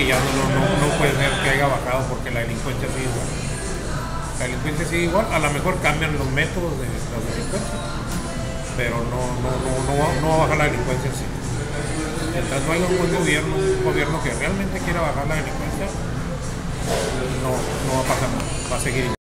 que ya no puede ser que haya bajado porque la delincuencia sigue igual. La delincuencia sigue igual, a lo mejor cambian los métodos de los delincuentes, pero no va a bajar la delincuencia en sí. Mientras no haya un buen gobierno, un gobierno que realmente quiera bajar la delincuencia, no va a pasar nada, va a seguir igual.